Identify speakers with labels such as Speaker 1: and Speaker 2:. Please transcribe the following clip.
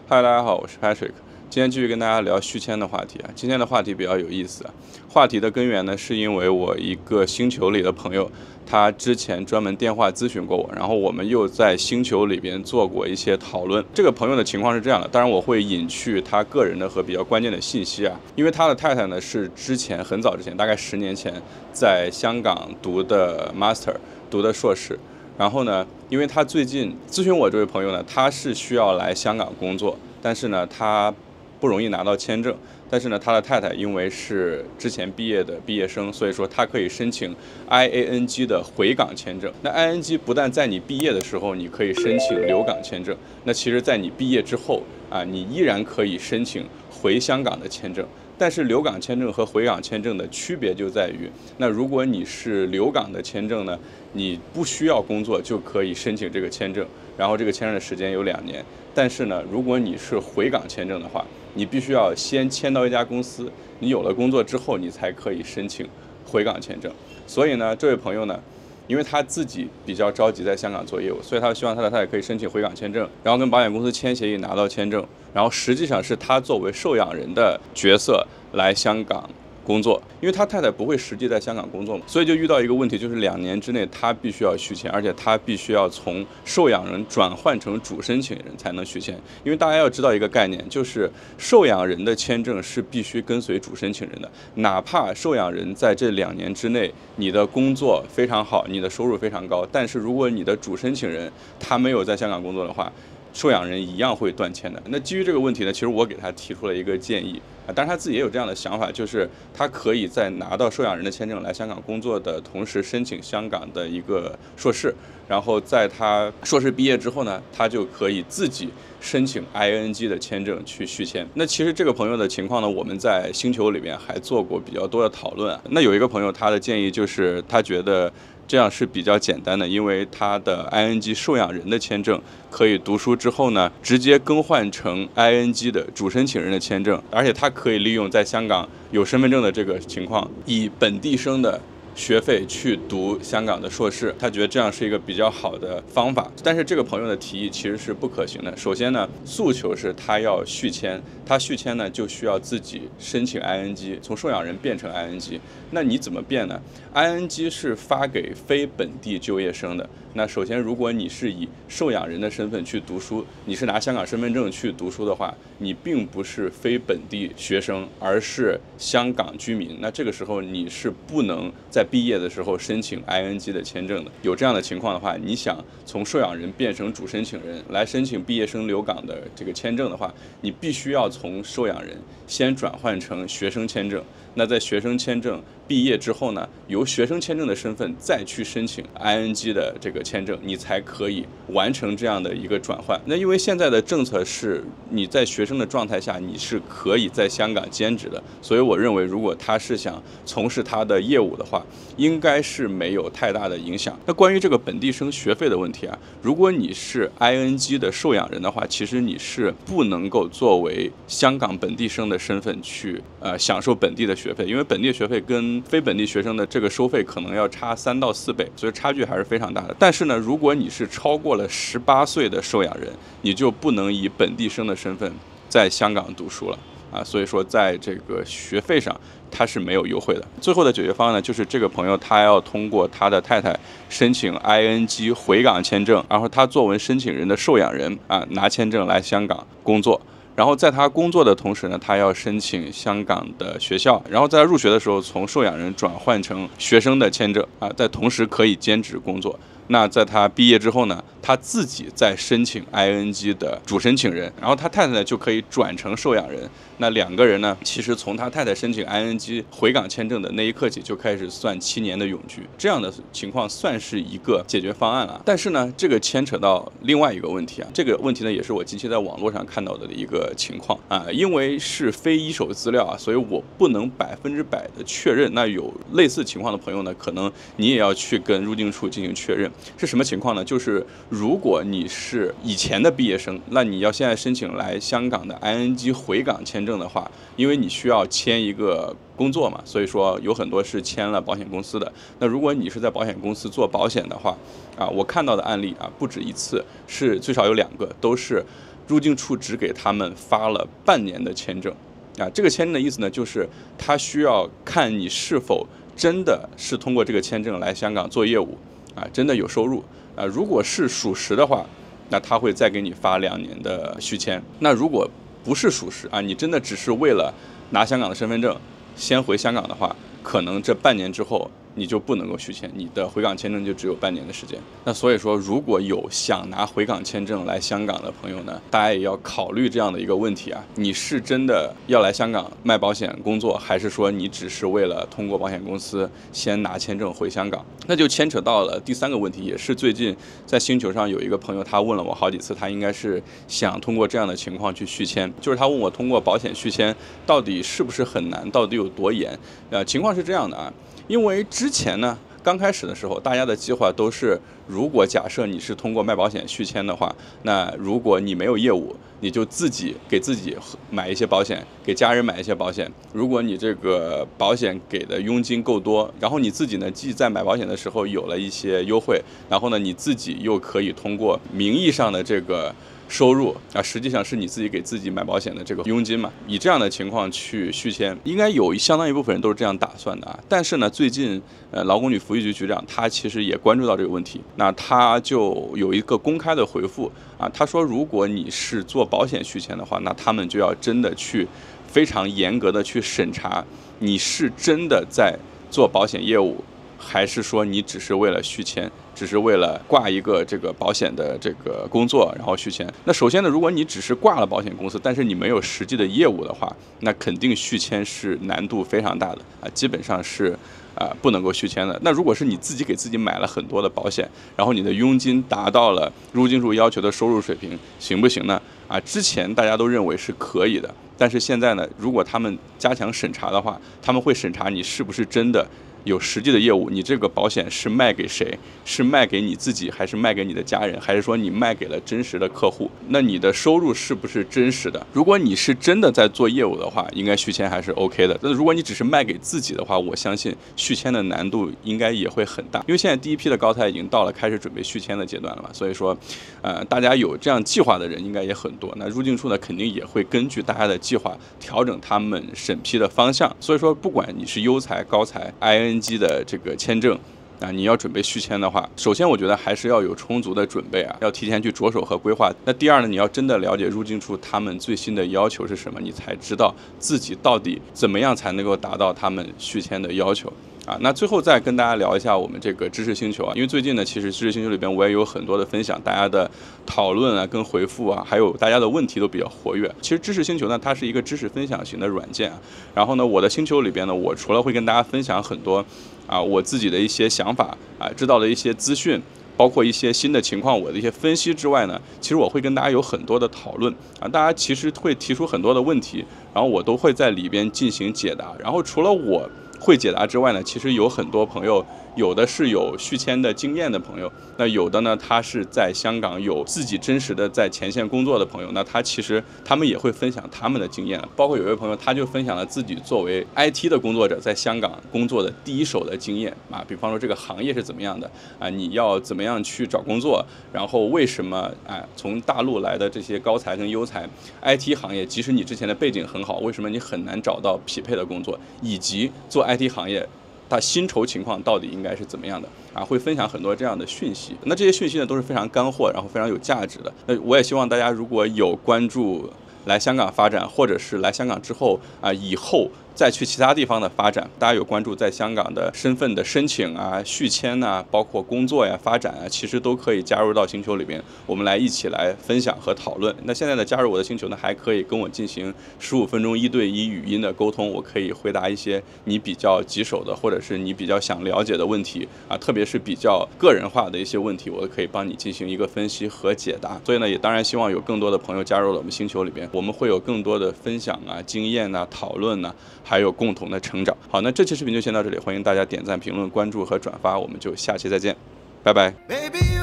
Speaker 1: 嗨，大家好，我是 Patrick。今天继续跟大家聊续签的话题啊。今天的话题比较有意思啊。话题的根源呢，是因为我一个星球里的朋友，他之前专门电话咨询过我，然后我们又在星球里边做过一些讨论。这个朋友的情况是这样的，当然我会隐去他个人的和比较关键的信息啊，因为他的太太呢是之前很早之前，大概10年前在香港读的 master， 读的硕士。然后呢，因为他最近咨询我这位朋友呢，他是需要来香港工作，但是呢，他不容易拿到签证。但是呢，他的太太因为是之前毕业的毕业生，所以说他可以申请 IANG 的回港签证。那 ING 不但在你毕业的时候你可以申请留港签证，那其实在你毕业之后啊，你依然可以申请回香港的签证。但是留港签证和回港签证的区别就在于，那如果你是留港的签证呢，你不需要工作就可以申请这个签证，然后这个签证的时间有2年。但是呢，如果你是回港签证的话，你必须要先签到一家公司，你有了工作之后，你才可以申请回港签证。所以呢，这位朋友呢，因为他自己比较着急在香港做业务，所以他希望他的太太可以申请回港签证，然后跟保险公司签协议拿到签证，然后实际上是他作为受养人的角色来香港工作，因为他太太不会实际在香港工作嘛，所以就遇到一个问题，就是2年之内他必须要续签，而且他必须要从受养人转换成主申请人才能续签。因为大家要知道一个概念，就是受养人的签证是必须跟随主申请人的，哪怕受养人在这2年之内你的工作非常好，你的收入非常高，但是如果你的主申请人他没有在香港工作的话，受养人一样会断签的。那基于这个问题呢，其实我给他提出了一个建议啊，当然他自己也有这样的想法，就是他可以在拿到受养人的签证来香港工作的同时，申请香港的一个硕士，然后在他硕士毕业之后呢，他就可以自己申请 ING 的签证去续签。那其实这个朋友的情况呢，我们在星球里面还做过比较多的讨论啊。那有一个朋友他的建议就是他觉得这样是比较简单的，因为他的 ING 受养人的签证可以读书之后呢，直接更换成 ING 的主申请人的签证，而且他可以利用在香港有身份证的这个情况，以本地生的学费去读香港的硕士，他觉得这样是一个比较好的方法。但是这个朋友的提议其实是不可行的。首先呢，诉求是他要续签，他续签呢就需要自己申请 ING， 从受养人变成 ING。那你怎么变呢？ ING 是发给非本地就业生的。那首先，如果你是以受养人的身份去读书，你是拿香港身份证去读书的话，你并不是非本地学生，而是香港居民。那这个时候你是不能在毕业的时候申请 ING 的签证的。有这样的情况的话，你想从受养人变成主申请人来申请毕业生留港的这个签证的话，你必须要从受养人先转换成学生签证。那在学生签证毕业之后呢，由学生签证的身份再去申请 ING 的这个签证，你才可以完成这样的一个转换。那因为现在的政策是你在学生的状态下你是可以在香港兼职的，所以我认为如果他是想从事他的业务的话，应该是没有太大的影响。那关于这个本地生学费的问题啊，如果你是 ING 的受养人的话，其实你是不能够作为香港本地生的身份去享受本地的学费，因为本地学费跟非本地学生的这个收费可能要差3到4倍，所以差距还是非常大的。但是呢，如果你是超过了18岁的受养人，你就不能以本地生的身份在香港读书了啊，所以说在这个学费上它是没有优惠的。最后的解决方案呢，就是这个朋友他要通过他的太太申请 ING 回港签证，然后他作为申请人的受养人啊，拿签证来香港工作。然后在他工作的同时呢，他要申请香港的学校，然后在他入学的时候从受养人转换成学生的签证啊，在同时可以兼职工作。那在他毕业之后呢，他自己再申请 ING 的主申请人，然后他太太呢就可以转成受养人。那2个人呢，其实从他太太申请 ING 回港签证的那一刻起就开始算7年的永居，这样的情况算是一个解决方案了。但是呢，这个牵扯到另外一个问题啊，这个问题呢也是我近期在网络上看到的一个情况啊，因为是非一手资料啊，所以我不能100%的确认。那有类似情况的朋友呢，可能你也要去跟入境处进行确认。是什么情况呢？就是如果你是以前的毕业生，那你要现在申请来香港的 ING 回港签证的话，因为你需要签一个工作嘛，所以说有很多是签了保险公司的。那如果你是在保险公司做保险的话，啊，我看到的案例啊不止一次，是最少有2个，都是入境处只给他们发了半年的签证。这个签证的意思呢，就是他需要看你是否真的是通过这个签证来香港做业务，真的有收入。如果是属实的话，那他会再给你发2年的续签。那如果不是属实你真的只是为了拿香港的身份证先回香港的话，可能这半年之后你就不能够续签，你的回港签证就只有半年的时间。那所以说，如果有想拿回港签证来香港的朋友呢，大家也要考虑这样的一个问题你是真的要来香港卖保险工作，还是说你只是为了通过保险公司先拿签证回香港？那就牵扯到了第3个问题，也是最近在星球上有一个朋友他问了我好几次，他应该是想通过这样的情况去续签，就是他问我通过保险续签到底是不是很难，到底有多严？情况是这样的因为之前呢，刚开始的时候，大家的计划都是，如果假设你是通过卖保险续签的话，那如果你没有业务，你就自己给自己买一些保险，给家人买一些保险。如果你这个保险给的佣金够多，然后你自己呢，既在买保险的时候有了一些优惠，然后呢，你自己又可以通过名义上的这个收入实际上是你自己给自己买保险的这个佣金嘛，以这样的情况去续签，应该有相当一部分人都是这样打算的但是呢，最近劳工女福利局局长他其实也关注到这个问题，那他就有一个公开的回复他说如果你是做保险续签的话，那他们就要真的去非常严格的去审查你是真的在做保险业务，还是说你只是为了续签，只是为了挂一个这个保险的这个工作然后续签？那首先呢，如果你只是挂了保险公司，但是你没有实际的业务的话，那肯定续签是难度非常大的基本上是不能够续签的。那如果是你自己给自己买了很多的保险，然后你的佣金达到了入境处要求的收入水平，行不行呢？之前大家都认为是可以的，但是现在呢，如果他们加强审查的话，他们会审查你是不是真的有实际的业务，你这个保险是卖给谁？是卖给你自己，还是卖给你的家人，还是说你卖给了真实的客户？那你的收入是不是真实的？如果你是真的在做业务的话，应该续签还是 OK 的。但如果你只是卖给自己的话，我相信续签的难度应该也会很大，因为现在第一批的高才已经到了开始准备续签的阶段了嘛。所以说，大家有这样计划的人应该也很多。那入境处呢，肯定也会根据大家的计划调整他们审批的方向。所以说，不管你是优才、高才、ING 的这个签证你要准备续签的话，首先我觉得还是要有充足的准备要提前去着手和规划。那第二呢，你要真的了解入境处他们最新的要求是什么，你才知道自己到底怎么样才能够达到他们续签的要求那最后再跟大家聊一下我们这个知识星球因为最近呢，其实知识星球里边我也有很多的分享，大家的讨论跟回复还有大家的问题都比较活跃。其实知识星球呢，它是一个知识分享型的软件然后呢，我的星球里边呢，我除了会跟大家分享很多我自己的一些想法知道的一些资讯，包括一些新的情况我的一些分析之外呢，其实我会跟大家有很多的讨论大家其实会提出很多的问题，然后我都会在里边进行解答。然后除了我会解答之外呢，其实有很多朋友，有的是有续签的经验的朋友，那有的呢，他是在香港有自己真实的在前线工作的朋友，那他们也会分享他们的经验，包括有一位朋友他就分享了自己作为 IT 的工作者在香港工作的第一手的经验比方说这个行业是怎么样的你要怎么样去找工作，然后为什么从大陆来的这些高才跟优才 IT 行业，即使你之前的背景很好，为什么你很难找到匹配的工作，以及做 IT 行业它薪酬情况到底应该是怎么样的会分享很多这样的讯息。那这些讯息呢，都是非常干货，然后非常有价值的。那我也希望大家如果有关注来香港发展，或者是来香港之后以后再去其他地方的发展，大家有关注在香港的身份的申请续签包括工作发展其实都可以加入到星球里边，我们来一起来分享和讨论。那现在呢，加入我的星球呢，还可以跟我进行15分钟1对1语音的沟通，我可以回答一些你比较棘手的，或者是你比较想了解的问题特别是比较个人化的一些问题，我都可以帮你进行一个分析和解答。所以呢，也当然希望有更多的朋友加入了我们星球里边，我们会有更多的分享经验讨论还有共同的成长。好，那这期视频就先到这里，欢迎大家点赞、评论、关注和转发，我们就下期再见，拜拜。Baby